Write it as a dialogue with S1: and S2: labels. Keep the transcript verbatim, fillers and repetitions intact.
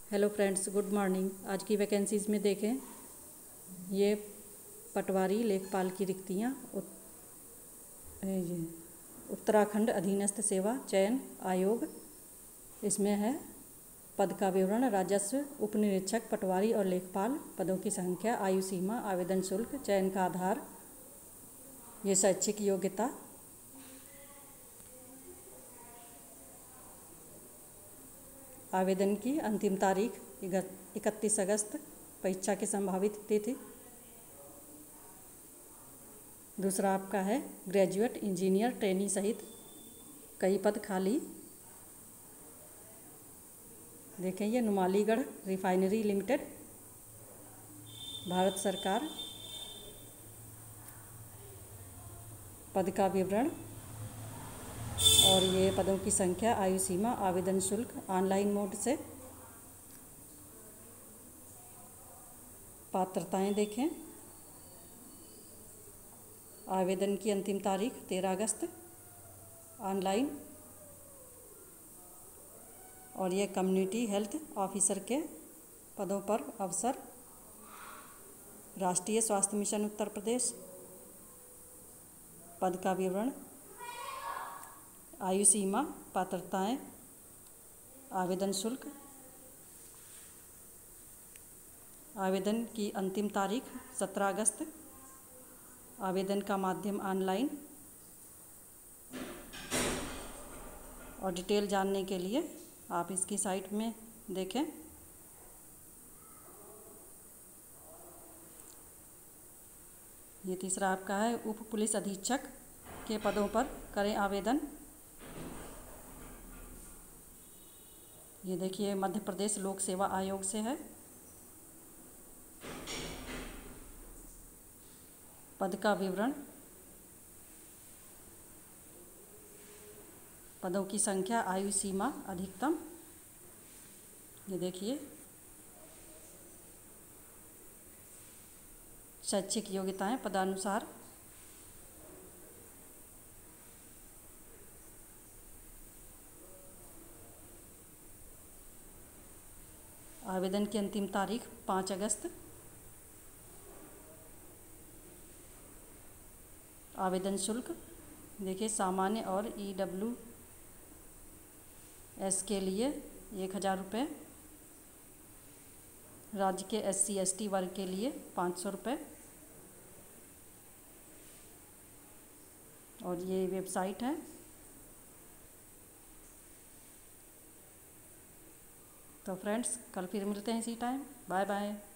S1: Hello friends, good morning. आज की vacancies में देखें, ये पटवारी लेखपाल की रिक्तियाँ उत- ये उत्तराखंड अधीनस्थ सेवा चयन आयोग, इसमें है पद का विवरण। राजस्व उपनिरीक्षक, पटवारी और लेखपाल पदों की संख्या, आयु सीमा, आवेदन शुल्क, चयन का आधार, ये शैक्षिक योग्यता, आवेदन की अंतिम तारीख इकतीस अगस्त, परीक्षा की संभावित तिथि। दूसरा आपका है ग्रेजुएट इंजीनियर ट्रेनी सहित कई पद खाली। देखें, ये नुमालीगढ़ रिफाइनरी लिमिटेड, भारत सरकार। पद का विवरण और ये पदों की संख्या, आयु सीमा, आवेदन शुल्क, ऑनलाइन मोड से। पात्रताएं देखें, आवेदन की अंतिम तारीख तेरह अगस्त, ऑनलाइन। और ये कम्युनिटी हेल्थ ऑफिसर के पदों पर अवसर, राष्ट्रीय स्वास्थ्य मिशन उत्तर प्रदेश। पद का विवरण, आयु सीमा, पात्रताएं, आवेदन शुल्क, आवेदन की अंतिम तारीख सत्रह अगस्त, आवेदन का माध्यम ऑनलाइन। और डिटेल जानने के लिए आप इसकी साइट में देखें। ये तीसरा आपका है उप पुलिस अधीक्षक के पदों पर करें आवेदन। ये देखिए, मध्य प्रदेश लोक सेवा आयोग से है। पद का विवरण, पदों की संख्या, आयु सीमा, अधिकतम। ये देखिए, शैक्षिक योग्यताएं पदानुसार। आवेदन की अंतिम तारीख पाँच अगस्त। आवेदन शुल्क देखिए, सामान्य और ई डब्ल्यू एस के लिए एक हज़ार रुपये, राज्य के एस सी एस टी वर्ग के लिए पाँच सौ रुपये। और ये वेबसाइट है। तो फ्रेंड्स, कल फिर मिलते हैं इसी टाइम। Bye bye.